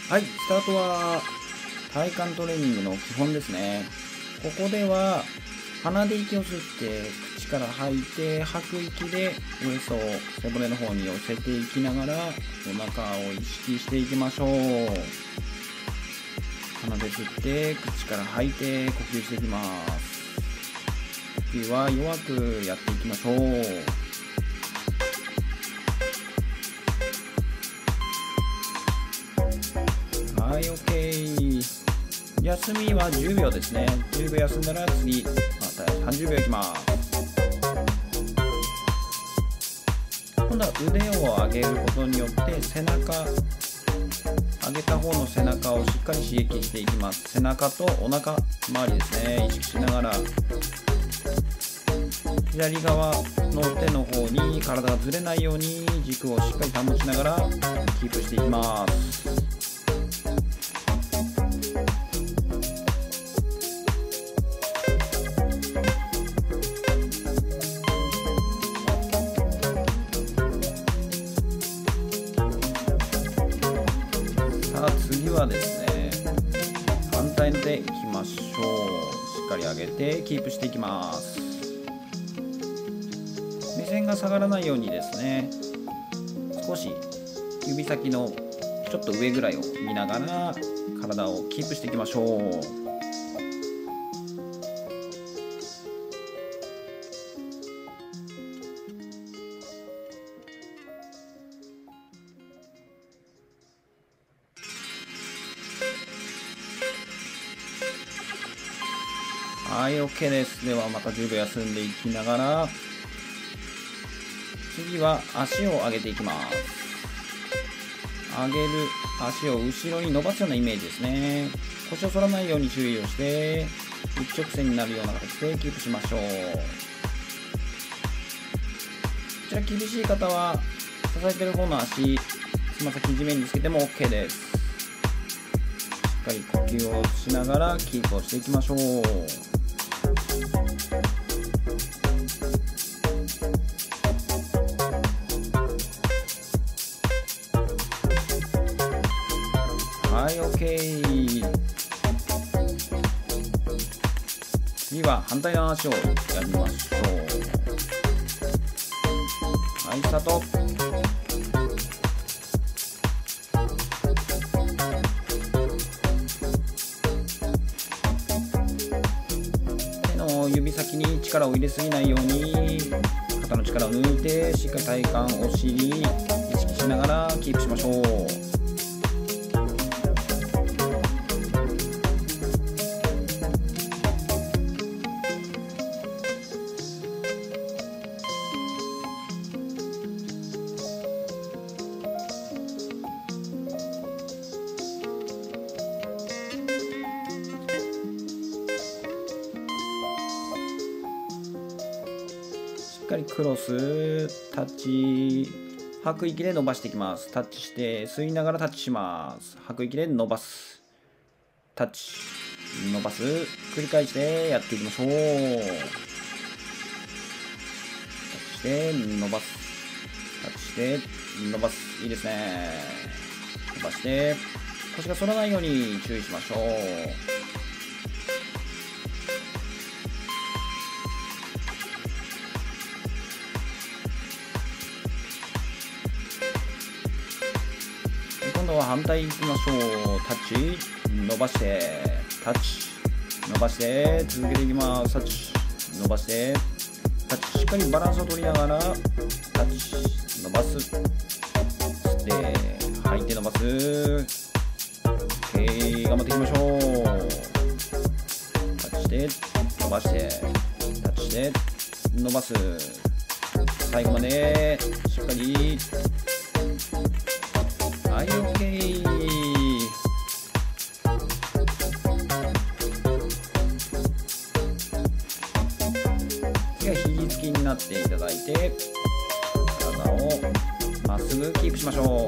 はい、スタートは体幹トレーニングの基本ですね。ここでは鼻で息を吸って口から吐いて、吐く息でウエストを背骨の方に寄せていきながらお腹を意識していきましょう。鼻で吸って口から吐いて呼吸していきます。呼吸は弱くやっていきましょう。はい、OK。休みは10秒ですね。10秒休んだら次、また30秒いきます。今度は腕を上げることによって背中、上げた方の背中をしっかり刺激していきます。背中とお腹周りですね、意識しながら左側の手の方に体がずれないように軸をしっかり保ちながらキープしていきます。さあ次はですね、反対の手いきましょう。しっかり上げてキープしていきます。目線が下がらないようにですね、少し指先のちょっと上ぐらいを見ながら体をキープしていきましょう。はい、OK です。ではまた10秒休んでいきながら、次は足を上げていきます。上げる足を後ろに伸ばすようなイメージですね。腰を反らないように注意をして、一直線になるような形でキープしましょう。こちら厳しい方は、支えてる方の足、つま先地面につけても OK です。しっかり呼吸をしながらキープをしていきましょう。はい、OK。次は反対の足をやりましょう。はい、スタート。手の指先に力を入れすぎないように肩の力を抜いて、しっかり体幹、お尻意識しながらキープしましょう。しっかりクロス、タッチ、吐く息で伸ばしていきます。タッチして吸いながらタッチします。吐く息で伸ばす、タッチ、伸ばす、繰り返してやっていきましょう。タッチして伸ばす、タッチして伸ばす。いいですね。伸ばして腰が反らないように注意しましょう。今度は反対いきましょう。タッチ、伸ばして、タッチ、伸ばして、続けていきます。タッチ、伸ばして、タッチ、しっかりバランスを取りながら、タッチ、伸ばす。吸って、吐いて伸ばす。OK、頑張っていきましょう。タッチして、伸ばして、タッチして、伸ばす。最後まで、しっかり。はい、OK。次は肘つきになっていただいて、体をまっすぐキープしましょう。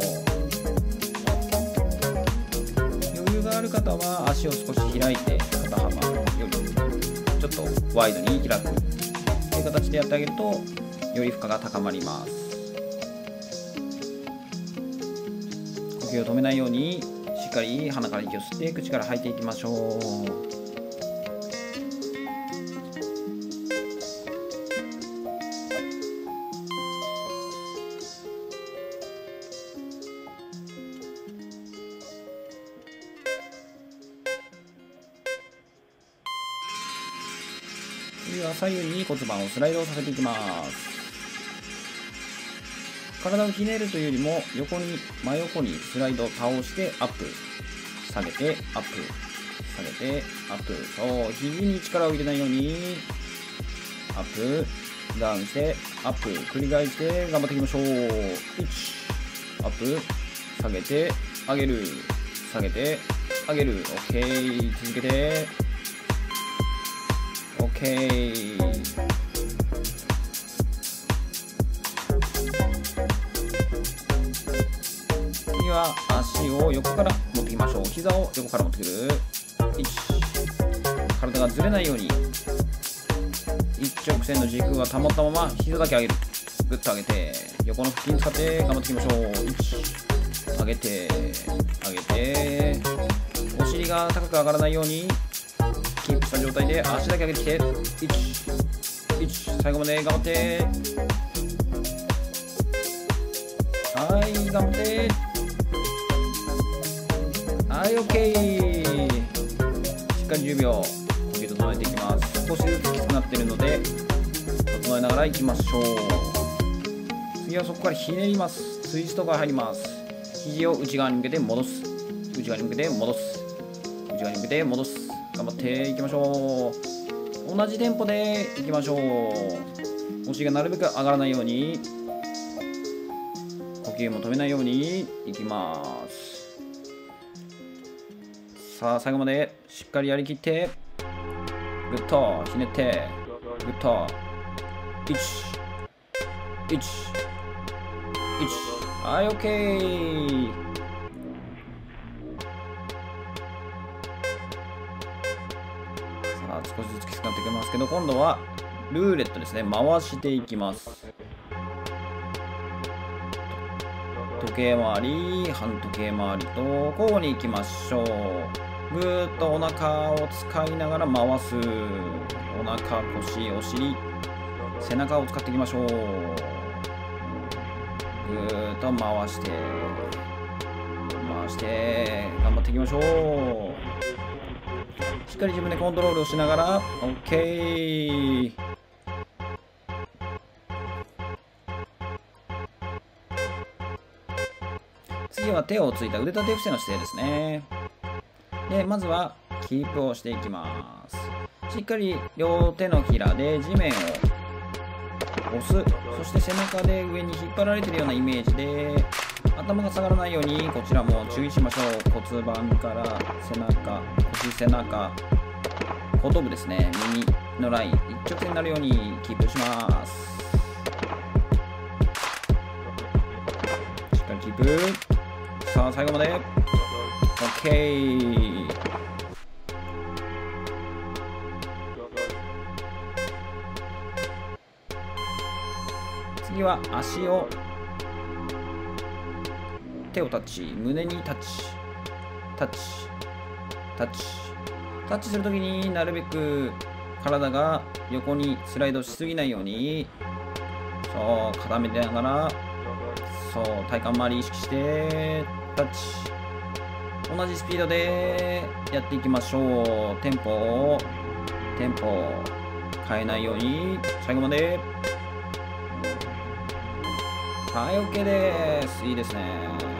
余裕がある方は足を少し開いて、肩幅よりちょっとワイドに開くという形でやってあげると、より負荷が高まります。呼吸を止めないようにしっかかり鼻から息を吸って口から吐いていきましょう。次は左右に骨盤をスライドさせていきます。体をひねるというよりも真横にスライド倒してアップ、下げてアップ、下げてアップ。そう、肘に力を入れないようにアップダウンしてアップ繰り返して頑張っていきましょう。1アップ、下げて上げる、下げて上げる。 OK、 続けて OK。 次は足を横から持ってきましょう。膝を横から持ってくる。1、体がずれないように一直線の軸が保ったまま膝だけ上げる。グッと上げて横の腹筋使って頑張っていきましょう。1、上げて上げて、お尻が高く上がらないようにキープした状態で足だけ上げてきて、1、最後まで頑張って、はい、頑張って、はい、 OK。 しっかり10秒呼吸整えていきます。少しずつきつくなっているので整えながらいきましょう。次はそこからひねります。ツイストが入ります。肘を内側に向けて戻す、内側に向けて戻す、内側に向けて戻す。頑張っていきましょう。同じテンポでいきましょう。お尻がなるべく上がらないように、呼吸も止めないようにいきます。さあ最後までしっかりやりきって、グッとひねってグッと1、はい、 OK。 さあ少しずつきつくなってきますけど、今度はルーレットですね。回していきます。時計回り、半時計回りと交互にいきましょう。ぐーっとお腹を使いながら回す。お腹、腰、お尻、背中を使っていきましょう。ぐーっと回して回して頑張っていきましょう。しっかり自分でコントロールをしながら OK。次は手をついた腕立て伏せの姿勢ですね。でまずはキープをしていきます。しっかり両手のひらで地面を押す。そして背中で上に引っ張られているようなイメージで頭が下がらないようにこちらも注意しましょう。骨盤から背中、腰、背中、後頭部ですね、耳のライン一直線になるようにキープします。しっかりキープ。さあ最後まで OK。 次は足を手をタッチ、胸にタッチ、タッチ、タッチ、タッチするときになるべく体が横にスライドしすぎないように、そう固めてながら、そう体幹周り意識してタッチ。同じスピードでやっていきましょう。テンポを変えないように最後まで。はい、 OK です。いいですね。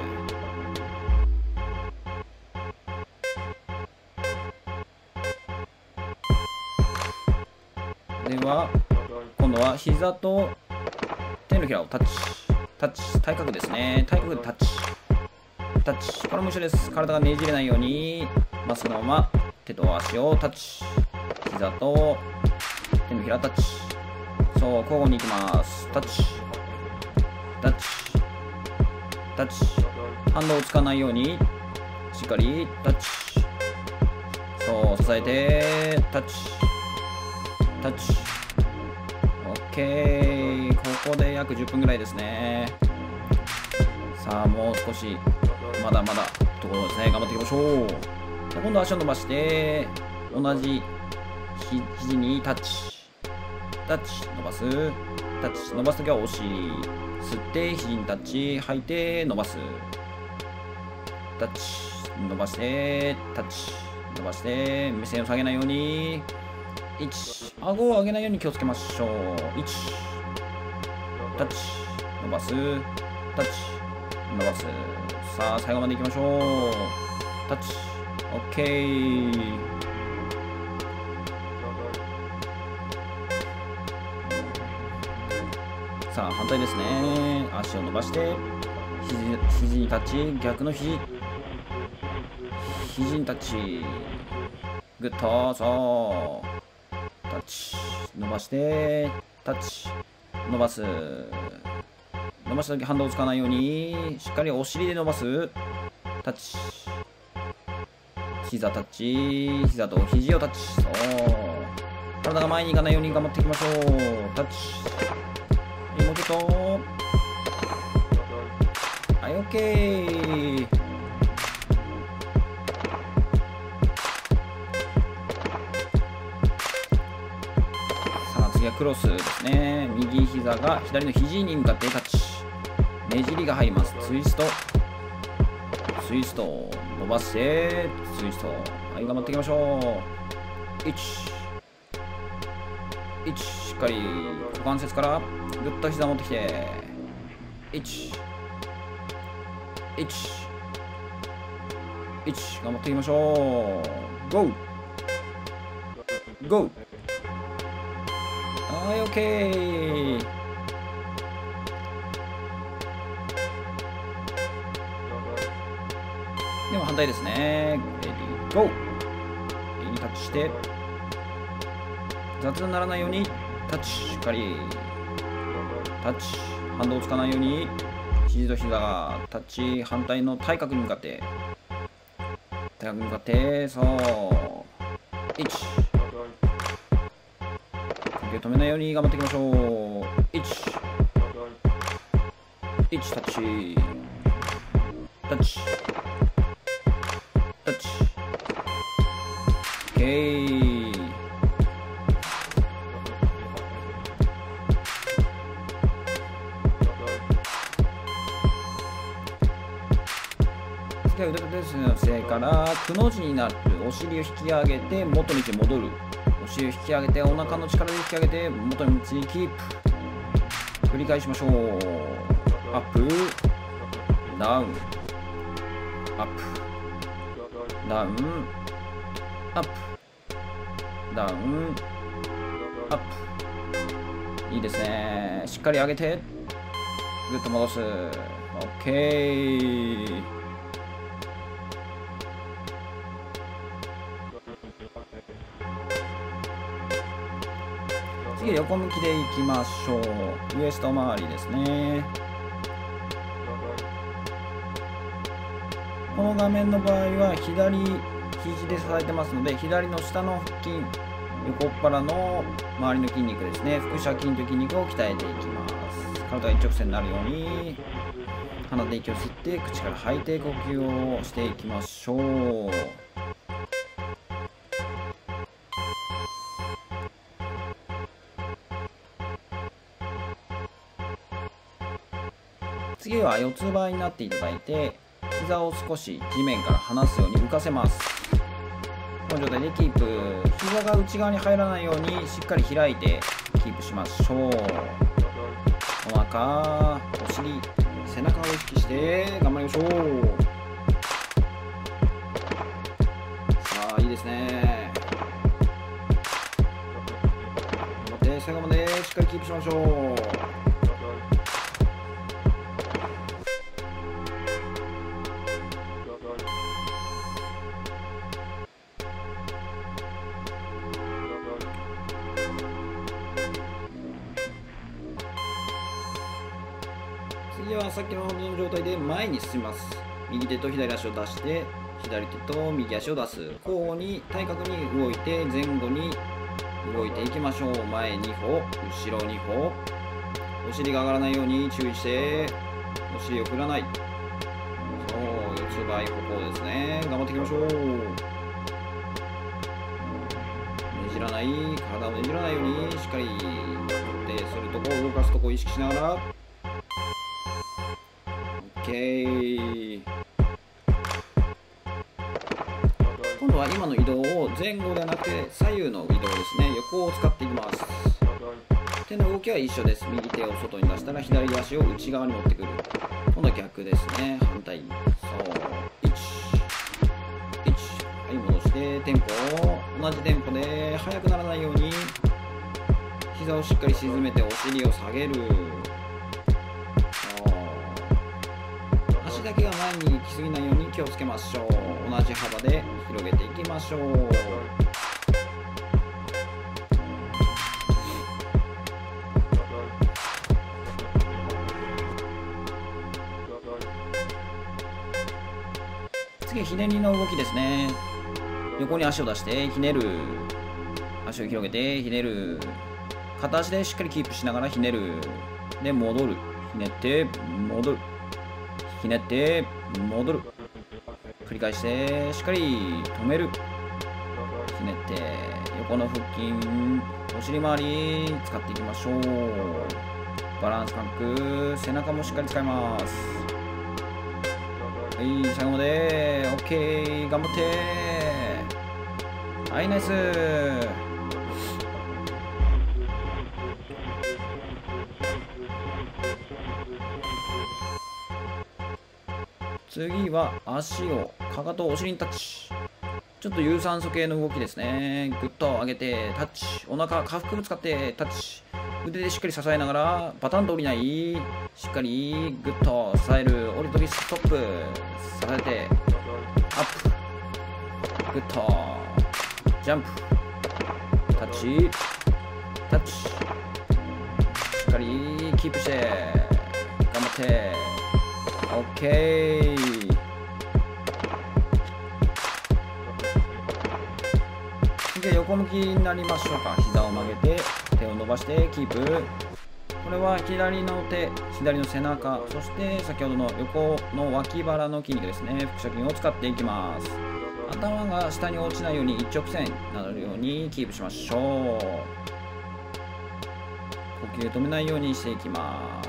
では今度は膝と手のひらをタッチ、タッチ、体格ですね。体格でタッチ、タッチ。これも一緒です。体がねじれないようにまっすぐのまま手と足をタッチ、膝と手のひらタッチ。そう交互にいきます。タッチ、タッチ、タッチ。反動をつかないようにしっかりタッチ。そう支えてタッチ、タッチ。 OK。 ここで約10分ぐらいですね。さあもう少しまだまだところですね。頑張っていきましょう。で今度は足を伸ばして、同じ肘にタッチ。タッチ、伸ばす。タッチ、伸ばすときはお尻。吸って、肘にタッチ。吐いて、伸ばす。タッチ、伸ばして、タッチ。伸ばして、目線を下げないように。1、顎を上げないように気をつけましょう。1、タッチ、伸ばす。タッチ、伸ばす。さあ、最後までいきましょう。タッチ、OK。さあ、反対ですね。足を伸ばして、肘にタッチ、逆の肘にタッチ。グッと、そう。タッチ、伸ばして、タッチ、伸ばす。伸ばしたとき反動をつかないように、しっかりお尻で伸ばす。タッチ。膝タッチ。膝と肘をタッチ。そう。体が前に行かないように頑張っていきましょう。タッチ。もうちょっと。はい、OK。さあ、次はクロスですね。右膝が左の肘に向かってタッチ。ねじりが入ります。ツイスト。ツイスト。伸ばして、ツイスト。はい、頑張っていきましょう。1。1。しっかり股関節からぐっと膝持ってきて。1。1。1。頑張っていきましょう。GO! GO! はい、OK。でも反対ですね。レディーゴー。いいタッチして、雑にならないようにタッチ。しっかりタッチ。反動をつかないように肘と膝がタッチ。反対の体格に向かって、体格に向かって、そう。1。呼吸止めないように頑張っていきましょう。1。1。タッチ。タッチ。タッチ。OK。次は腕と手の姿勢からくの字になる。お尻を引き上げて元に戻る。お尻を引き上げてお腹の力で引き上げて元にキープ。繰り返しましょう。アップダウンアップダウンアップダウンアップ。いいですね。しっかり上げてぐっと戻す。 OK。次は横向きでいきましょう。ウエスト周りですね。この画面の場合は左肘で支えてますので、左の下の腹筋、横っ腹の周りの筋肉ですね、腹斜筋という筋肉を鍛えていきます。体が一直線になるように鼻で息を吸って口から吐いて呼吸をしていきましょう。次は四つ葉になっていただいて、膝を少し地面から離すように浮かせます。この状態でキープ。膝が内側に入らないようにしっかり開いてキープしましょう。お腹、お尻、背中を意識して頑張りましょう。さあ、いいですね。頑張って最後までしっかりキープしましょう。次はさっきの状態で前に進みます。右手と左足を出して、左手と右足を出す。交互に対角に動いて、前後に動いていきましょう。前2歩、後ろ2歩。お尻が上がらないように注意して、お尻を振らない。そう、 場合ここですね。頑張っていきましょう。ねじらない、体をねじらないようにしっかりでするとこを動かすとこを意識しながら OK。 今度は今の移動を前後ではなくて左右の移動ですね。横を使っていきます。手の動きは一緒です。右手を外に出したら左足を内側に持ってくる。今度は逆ですね。反対。そう1、はい、戻してテンポを同じテンポで速くならないように膝をしっかり沈めてお尻を下げる。足だけが前に行き過ぎないように気をつけましょう。同じ幅で広げていきましょう。次はひねりの動きですね。横に足を出してひねる。足を広げてひねる。片足でしっかりキープしながらひねる。で戻る。ひねって戻る。ひねって戻る。繰り返してしっかり止める。ひねって横の腹筋、お尻周り使っていきましょう。バランス感覚、背中もしっかり使います。はい、最後まで OK。 頑張って。はい、ナイス。次は足をかかとお尻にタッチ。ちょっと有酸素系の動きですね。ぐっと上げてタッチ。お腹下腹部使ってタッチ。腕でしっかり支えながらバタンと降りない。しっかりぐっと支える。降りときストップ。支えてアップ。ぐっとジャンプ。タッチタッチ。しっかりキープして頑張って。OK。次は横向きになりましょうか。膝を曲げて手を伸ばしてキープ。これは左の手、左の背中、そして先ほどの横の脇腹の筋肉ですね。腹斜筋を使っていきます。頭が下に落ちないように一直線になるようにキープしましょう。呼吸止めないようにしていきます。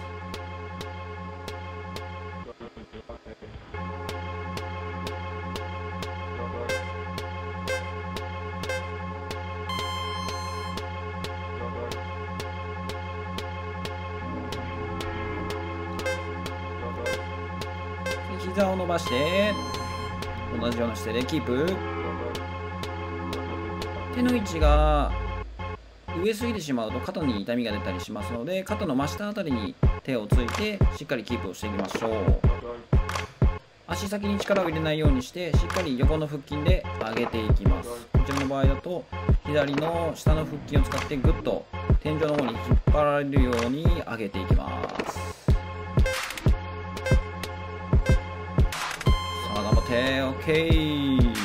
膝を伸ばして同じような姿勢でキープ。手の位置が上すぎてしまうと肩に痛みが出たりしますので、肩の真下あたりに手をついてしっかりキープをしていきましょう。足先に力を入れないようにしてしっかり横の腹筋で上げていきます。こちらの場合だと左の下の腹筋を使ってグッと天井の方に引っ張られるように上げていきます。OK。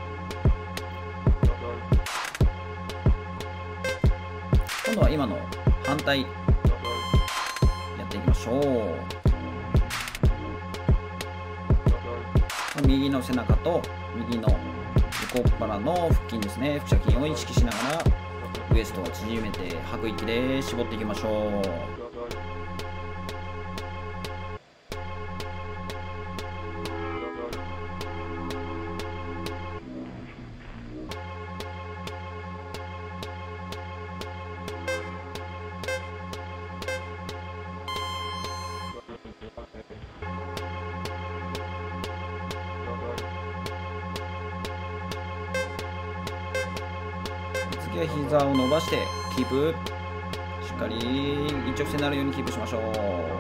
今度は今の反対やっていきましょう。右の背中と右の横っ腹の腹筋ですね。腹斜筋を意識しながらウエストを縮めて吐く息で絞っていきましょう。次は膝を伸ばしてキープ。しっかり一直線になるようにキープしましょう。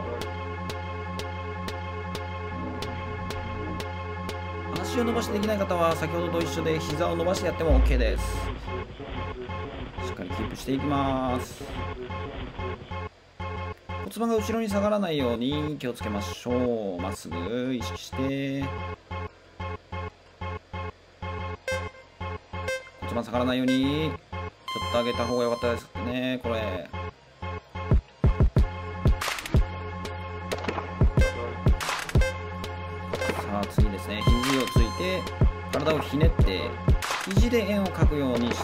足を伸ばしてできない方は先ほどと一緒で膝を伸ばしてやっても OK です。しっかりキープしていきます。骨盤が後ろに下がらないように気をつけましょう。まっすぐ意識して骨盤下がらないようにちょっと上げた方が良かったですね。これさあ次ですね、肘をついて体をひねって肘で円を描くようにして、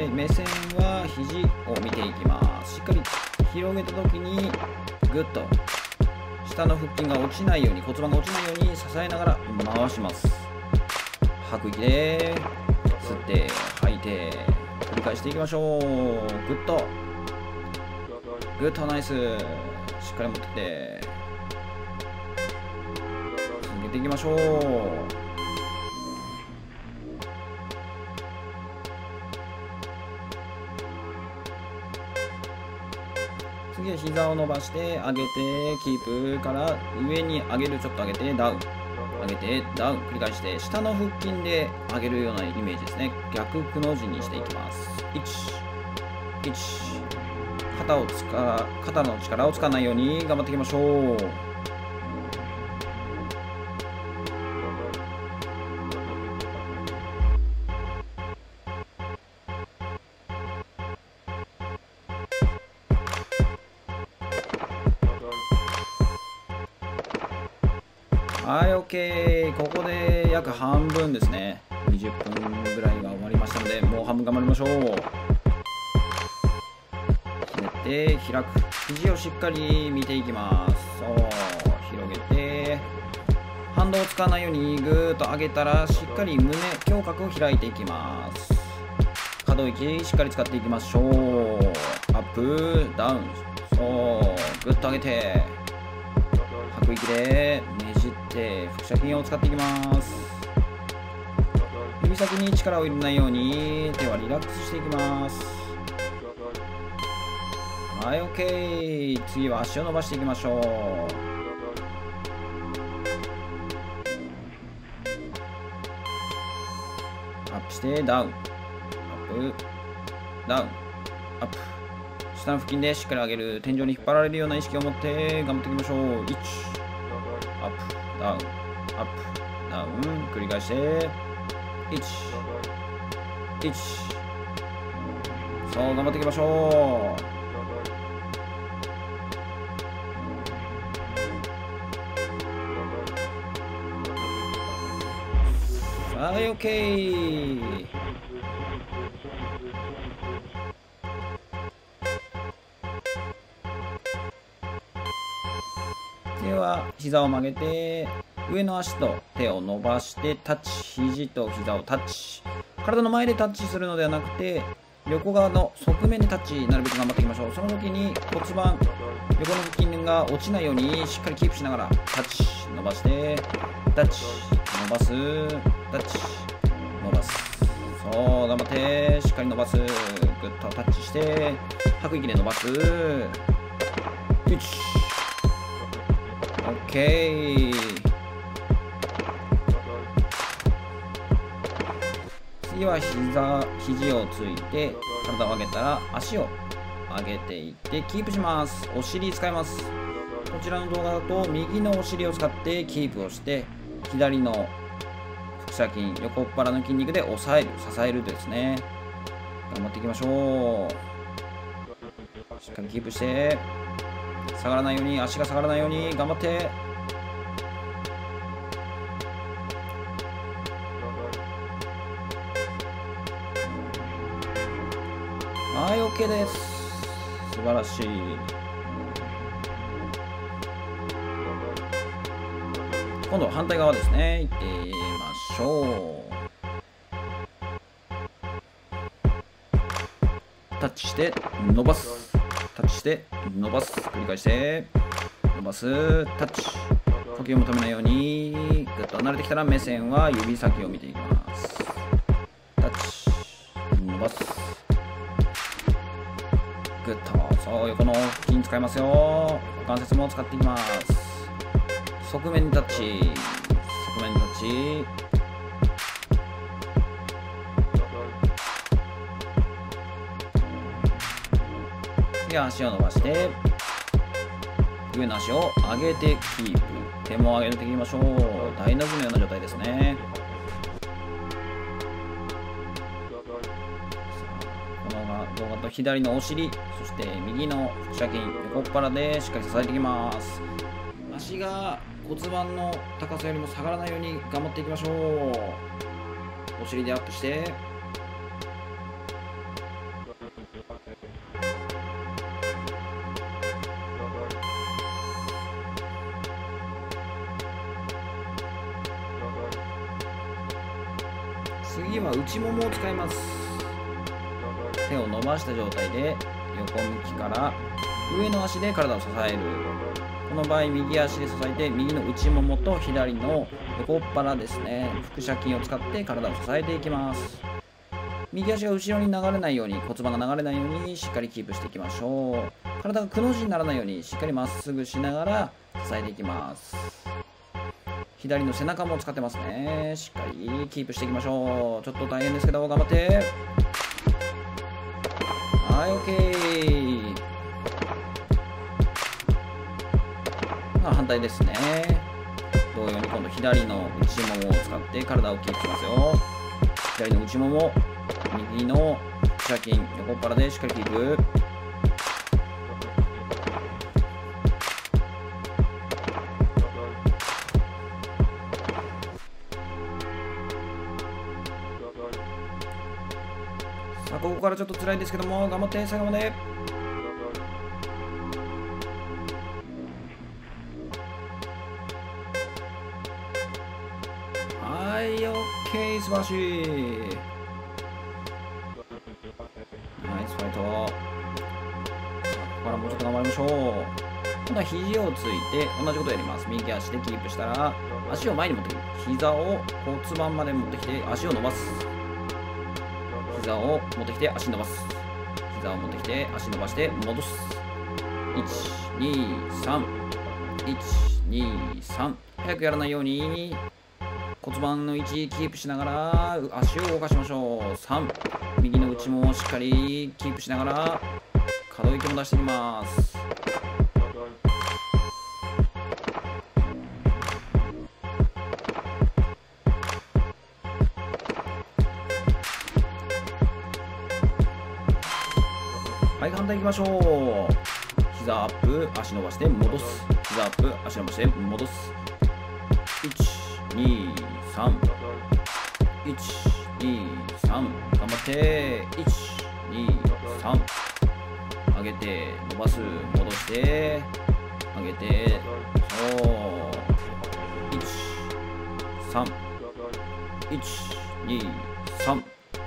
目線は肘を見ていきます。しっかり広げた時にグッと下の腹筋が落ちないように、骨盤が落ちないように支えながら回します。吐く息で吸って吐いて繰り返していきましょう。グッとグッと、ナイス。しっかり持ってって続けていきましょう。次は膝を伸ばして上げてキープから上に上げる、ちょっと上げてダウン、上げてダウン、繰り返して下の腹筋で上げるようなイメージですね。逆くの字にしていきます。1、1、肩の力を使わないように頑張っていきましょう。はい、OK。ここで約半分ですね。20分ぐらいが終わりましたので、もう半分頑張りましょう。ひねって開く。肘をしっかり見ていきます。そう、広げて反動を使わないようにぐーっと上げたら、しっかり胸胸郭を開いていきます。可動域しっかり使っていきましょう。アップダウン、そうぐっと上げて吐く息でねじって腹斜筋を使っていきます。指先に力を入れないように手はリラックスしていきます。はい、 OK。 次は足を伸ばしていきましょう。アップしてダウン、アップダウン、アップ。下の腹筋でしっかり上げる、天井に引っ張られるような意識を持って頑張っていきましょう。1、アップダウン、アップダウン、繰り返して1、1、そう頑張っていきましょう。はい、 OK。 では膝を曲げて上の足と手を伸ばしてタッチ、肘と膝をタッチ。体の前でタッチするのではなくて横側の側面でタッチ、なるべく頑張っていきましょう。その時に骨盤、横の腹筋が落ちないようにしっかりキープしながらタッチ、伸ばしてタッチ、伸ばす、タッチ、伸ばす。そう頑張ってしっかり伸ばす。グッとタッチして吐く息で伸ばす。1、OK。 次は肘をついて体を上げたら足を上げていってキープします。お尻使います。こちらの動画だと右のお尻を使ってキープをして左の腹斜筋、横っ腹の筋肉で押さえる、支えるですね。頑張っていきましょう。しっかりキープして下がらないように、足が下がらないように頑張って。はい、 OK です。素晴らしい。今度は反対側ですね、いってみましょう。タッチして伸ばす、タッチして伸ばす、繰り返して伸ばす、タッチ。呼吸を止めないようにぐっと離れてきたら目線は指先を見ていきます。タッチ、伸ばす、グッと。そう横の腹筋使いますよ。股関節も使っていきます。側面タッチ、側面タッチ。次は足を伸ばして上の足を上げてキープ、手も上げていきましょう。大の字のような状態ですね。この動画と左のお尻、そして右の腹斜筋、横っ腹でしっかり支えていきます。足が骨盤の高さよりも下がらないように頑張っていきましょう。お尻でアップして、次は内ももを使います。手を伸ばした状態で横向きから上の足で体を支える。この場合右足で支えて、右の内ももと左の横っ腹ですね、腹斜筋を使って体を支えていきます。右足が後ろに流れないように、骨盤が流れないようにしっかりキープしていきましょう。体がくの字にならないようにしっかりまっすぐしながら支えていきます。左の背中も使ってますね。しっかりキープしていきましょう。ちょっと大変ですけど頑張って。はい、 OK。反対ですね。同様に今度左の内ももを使って体をキープしますよ。左の内もも、右の腹斜筋、横っ腹でしっかりキープ。さあここからちょっと辛いですけども頑張って最後まで。はい、 OK、 素晴らしい。ナイスファイト。さあここからもうちょっと頑張りましょう。今度は肘をついて同じことやります。右足でキープしたら足を前に持ってくる。膝を骨盤まで持ってきて足を伸ばす。膝を持ってきて足伸ばす。膝を持ってきて足伸ばして戻す。123、123。早くやらないように骨盤の位置キープしながら足を動かしましょう。3、右の内ももをしっかりキープしながら可動域も出していきます。はい、反対いきましょう。膝アップ、足伸ばして戻す。膝アップ、足伸ばして戻す。1、2、3、1、2、3。頑張って。1、2、3。上げて、伸ばす、戻して、上げて、そう。1、3、1、2、3。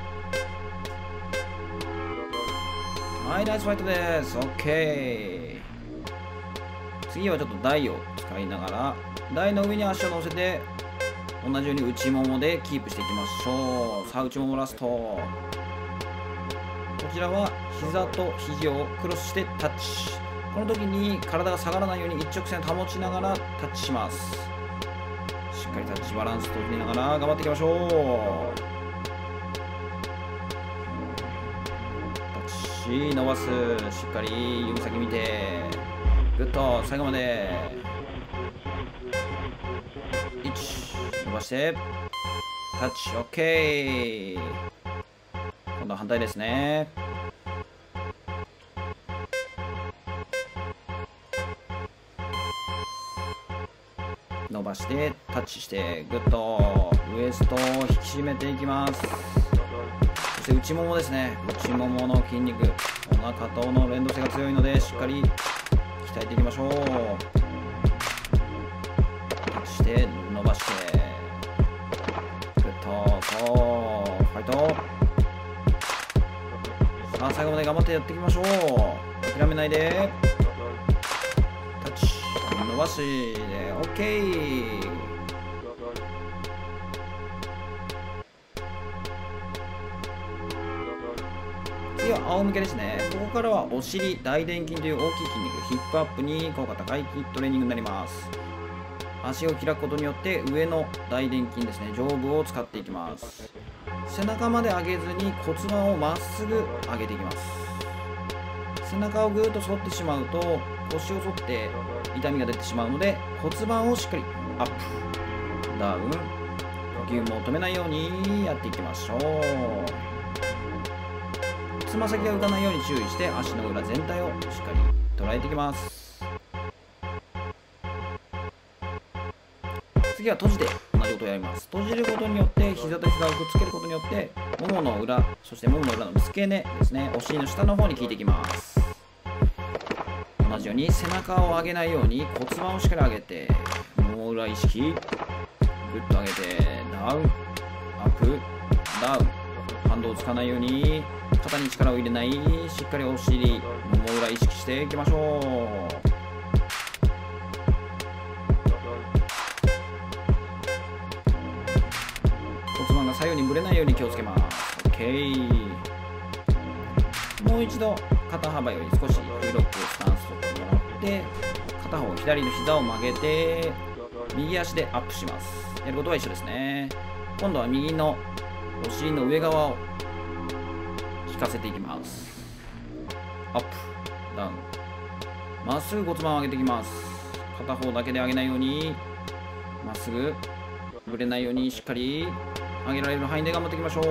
はい、ナイスファイトです。 OK。 次はちょっと台を使いながら台の上に足を乗せて同じように内ももでキープしていきましょう。さあ内ももラスト。こちらは膝と肘をクロスしてタッチ。この時に体が下がらないように一直線保ちながらタッチします。しっかりタッチバランス取りながら頑張っていきましょう。伸ばす。しっかり指先見てグッと最後まで。1、伸ばしてタッチ。 OK。 今度は反対ですね。伸ばしてタッチしてグッとウエストを引き締めていきます。そして内ももですね。内ももの筋肉、お腹との連動性が強いのでしっかり鍛えていきましょう。タッチして伸ばしてグッと、そうファイト。さあ最後まで頑張ってやっていきましょう。諦めないで。タッチ伸ばしで OK。次は仰向けですね。ここからはお尻、大臀筋という大きい筋肉、ヒップアップに効果高いトレーニングになります。足を開くことによって上の大臀筋ですね、上部を使っていきます。背中まで上げずに骨盤をまっすぐ上げていきます。背中をぐーっと反ってしまうと腰を反って痛みが出てしまうので、骨盤をしっかりアップダウン、呼吸も止めないようにやっていきましょう。つま先が浮かないように注意して足の裏全体をしっかり捉えていきます。 次は閉じて同じことをやります。閉じることによって膝と膝をくっつけることによってももの裏、そしてももの裏の付け根ですね、お尻の下の方に効いていきます。同じように背中を上げないように骨盤をしっかり上げて、もも裏意識ぐっと上げてダウンアップダウン、反動をつかないように肩に力を入れない、しっかりお尻もも裏意識していきましょう。骨盤が左右にぶれないように気をつけます。 OK。 もう一度肩幅より少し広くスタンスを取ってもらって、片方左の膝を曲げて右足でアップします。やることは一緒ですね。今度は右のお尻の上側を引かせていきます。アップダウン、まっすぐ骨盤を上げていきます。片方だけで上げないように、まっすぐぶれないようにしっかり上げられる範囲で頑張っていきましょう。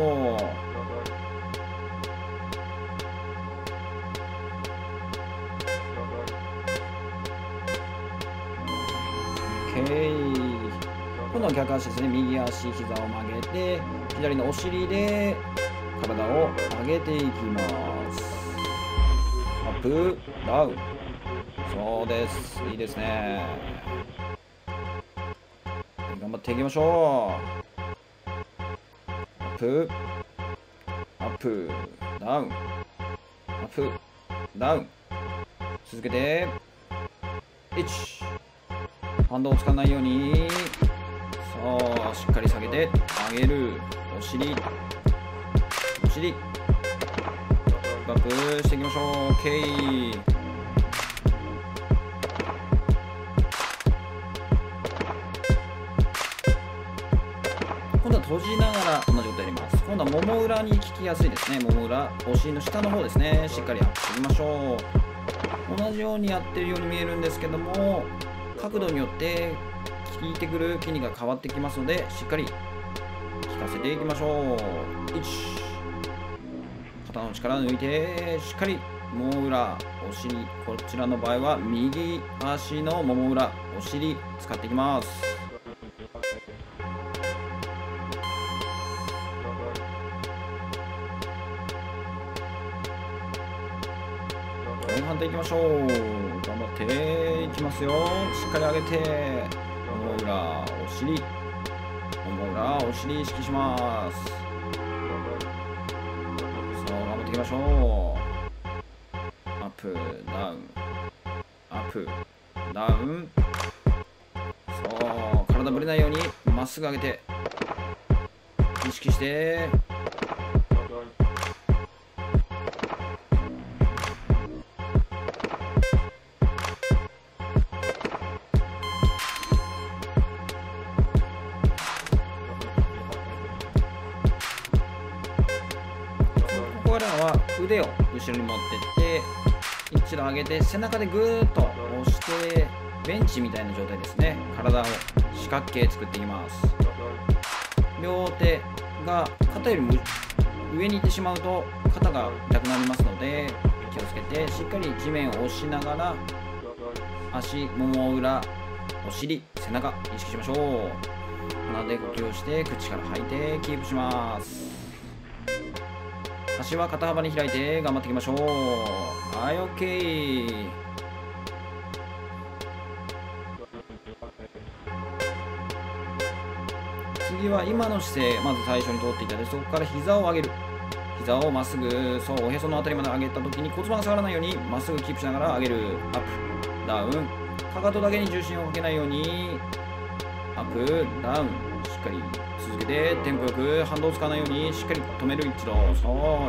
OK。 今度は逆足ですね。右足膝を曲げて左のお尻で体を上げていきます。アップダウン、そうです、いいですね。頑張っていきましょう。アップアップダウンアップダウン、続けて1、反動をつかないように、そう、しっかり下げて上げる、お尻お尻バックしていきましょう。 OK。 今度は閉じながら同じことやります。今度はもも裏に効きやすいですね。もも裏、お尻の下の方ですね、しっかりアップしていきましょう。同じようにやってるように見えるんですけども、角度によって効いてくる筋肉が変わってきますので、しっかり効かせていきましょう。1、肩の力を抜いてしっかりもも裏、お尻、こちらの場合は右足のもも裏、お尻使っていきます。反対いきましょう。頑張っていきますよ。しっかり上げてもも裏、お尻、もも裏、お尻意識します。そう、頑張っていきましょう。アップダウンアップダウン、そう、体ぶれないようにまっすぐ上げて意識して、ここからは腕を後ろに持ってって一度上げて背中でぐーっと押してベンチみたいな状態ですね。体を四角形作っていきます。両手が肩よりも上に行ってしまうと肩が痛くなりますので気をつけてしっかり地面を押しながら足、もも裏、お尻、背中意識しましょう。鼻で呼吸をして口から吐いてキープします。足は肩幅に開いて頑張っていきましょう。はい、 OK。 次は今の姿勢、まず最初に通っていただいて、そこから膝を上げる。膝をまっすぐ、そう、おへそのあたりまで上げた時に骨盤が下がらないようにまっすぐキープしながら上げる。アップダウン、かかとだけに重心をかけないようにアップダウン、しっかり続けてテンポよく反動をつかないようにしっかり止める。一度、そう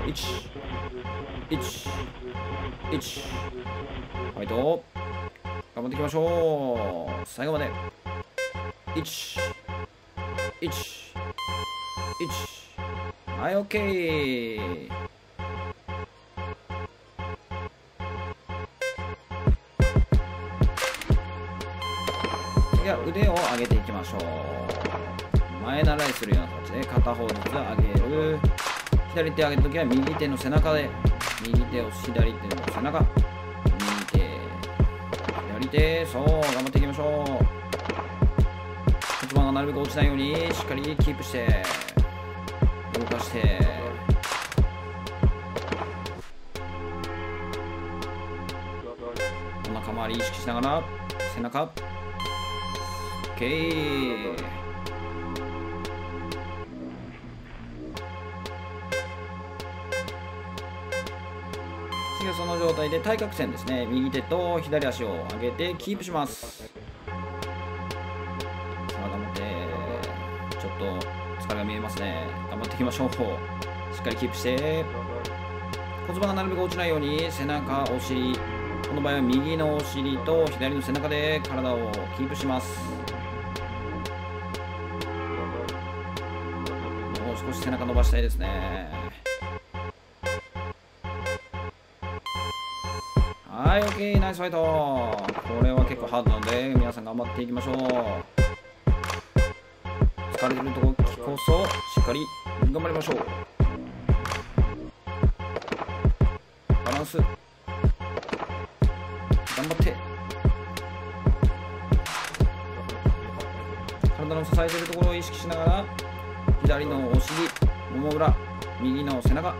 、1、1、1、ファイト頑張っていきましょう。最後まで1、1、1、はい、 OK。 次は腕を上げていきましょう。前習いするような形で片方ずつ上げる。左手上げた時は右手の背中で、右手を左手の背中、右手左手、そう、頑張っていきましょう。骨盤がなるべく落ちないようにしっかりキープして動かして、お腹周り意識しながら背中 OK。 次はその状態で対角線ですね。右手と左足を上げてキープします。さあ頑張って、ちょっと疲れが見えますね。頑張っていきましょう。しっかりキープして骨盤がなるべく落ちないように背中お尻、この場合は右のお尻と左の背中で体をキープします。もう少し背中伸ばしたいですね。はい、OK、ナイスファイト。これは結構ハードなので皆さん頑張っていきましょう。疲れてるとここそしっかり頑張りましょう。バランス頑張って、体の支えているところを意識しながら左のお尻、もも裏、右の背中、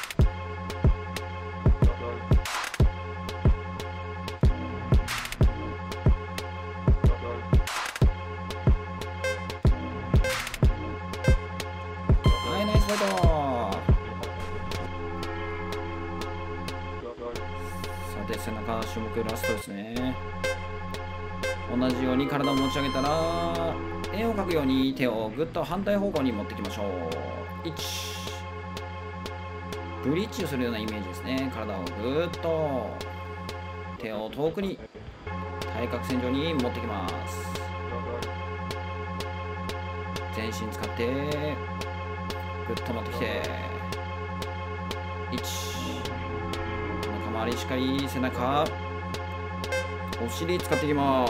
背中種目ラストですね。同じように体を持ち上げたら円を描くように手をぐっと反対方向に持っていきましょう。1、ブリッジをするようなイメージですね。体をぐっと手を遠くに対角線上に持ってきます。全身使ってぐっと持ってきて1、周りしっかり背中お尻使っていきます。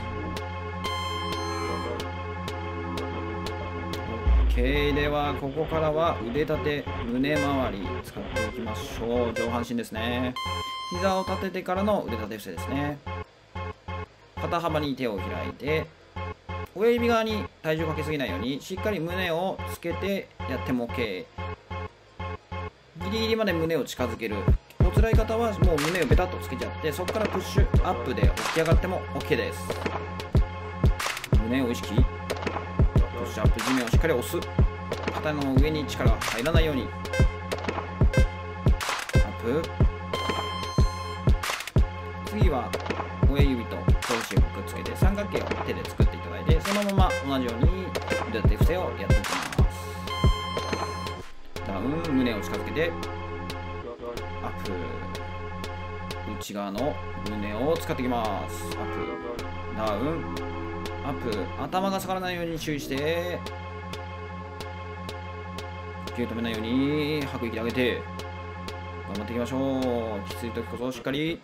OK。 ではここからは腕立て胸周り使っていきましょう。上半身ですね。膝を立ててからの腕立て伏せですね。肩幅に手を開いて親指側に体重かけすぎないようにしっかり胸をつけてやっても OK。 ギリギリまで胸を近づける。お辛い方はもう胸をベタッとつけちゃってそこからプッシュアップで起き上がっても OK です。胸を意識、プッシュアップ、地面をしっかり押す。肩の上に力が入らないようにアップ。次は親指と人差し指をくっつけて三角形を手で作っていただいてそのまま同じように腕立て伏せをやっていきます。ダウン、胸を近づけてアップ、内側の胸を使っていきます。アップ、ダウン、アップ。頭が下がらないように注意して呼吸を止めないように吐く息で上げて頑張っていきましょう。きつい時こそしっかり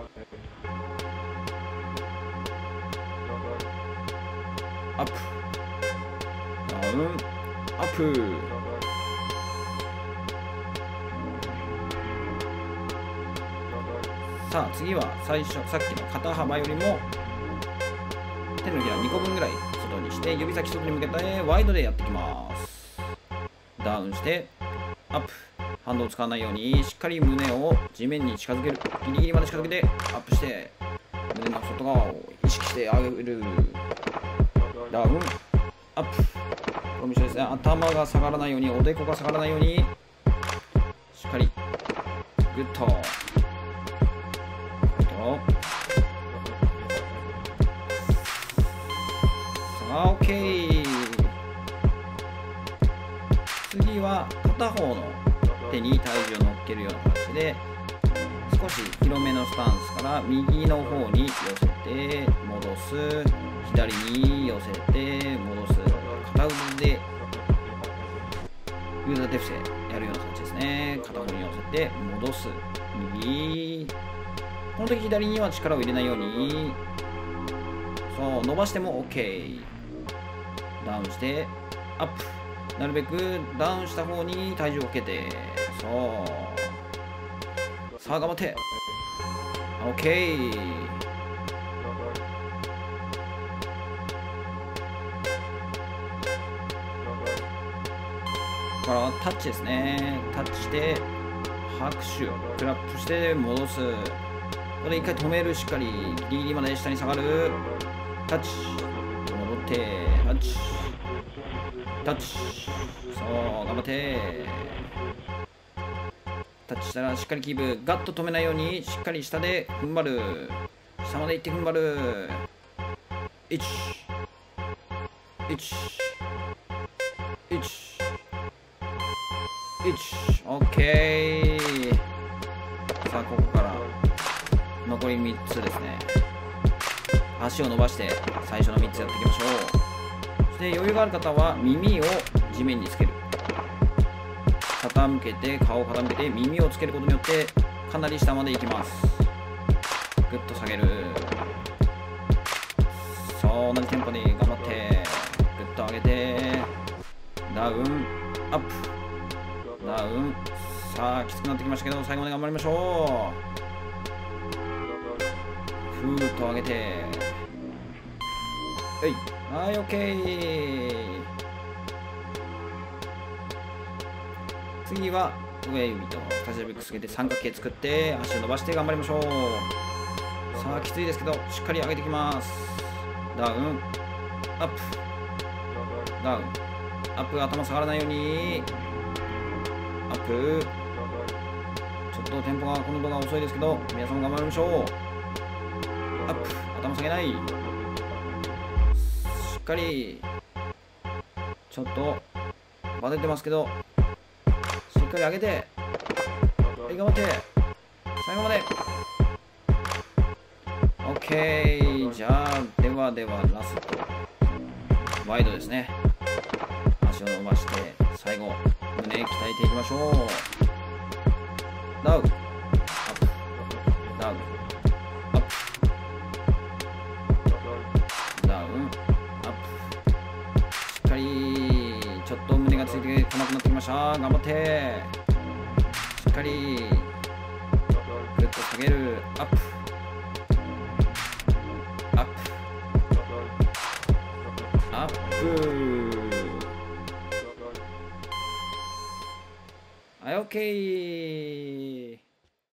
アップ、ダウン、アップ。さあ次はさっきの肩幅よりも手のひら2個分ぐらい外にして指先外に向けてワイドでやっていきます。ダウンしてアップ、ハンドを使わないようにしっかり胸を地面に近づける。ギリギリまで近づけてアップして胸の外側を意識して上げる。ダウン、アップ。これも一緒ですね。頭が下がらないようにおでこが下がらないようにしっかりグッとさあ OK。 次は片方の手に体重を乗っけるような形で少し広めのスタンスから右の方に寄せて戻す、左に寄せて戻す、片腕で腕立て伏せやるような形ですね。片方に寄せて戻す、右、この時左には力を入れないようにそう伸ばしても OK。 ダウンしてアップ、なるべくダウンした方に体重をかけてそうさあ頑張って OK。 からタッチですね。タッチして拍手、クラップして戻す。ここで一回止める。しっかりギリギリまで下に下がる。タッチ、戻ってタッチ、タッチ、そう頑張って、タッチしたらしっかりキープ。ガッと止めないようにしっかり下で踏ん張る。下まで行って踏ん張る。1 1 1 1 OK。 さあここから残り3つですね。足を伸ばして最初の3つやっていきましょう。そして余裕がある方は耳を地面につける。傾けて、顔を傾けて耳をつけることによってかなり下まで行きます。ぐっと下げる。そう、同じテンポで頑張ってぐっと上げて、ダウンアップ、ダウン。さあきつくなってきましたけど、最後まで頑張りましょう。ふーっと上げて、はい、OK。次は親指と人差し指くっつけて三角形作って足を伸ばして頑張りましょう。さあきついですけどしっかり上げていきます。ダウンアップ、ダウンアップ。頭下がらないようにアップ。ちょっとテンポがこの動画遅いですけど皆さんも頑張りましょう。アップ、頭下げない。しっかりちょっとバテてますけどしっかり上げて、はい、頑張って最後まで OK。 じゃあではラストワイドですね。足を伸ばして最後胸鍛えていきましょう。ダウンアップ、ダウンアップ、ダウンアップ。しっかりちょっと胸がついてこなくなってきました。頑張ってしっかりぐっと下げる。アップアップアップ。はい、OK。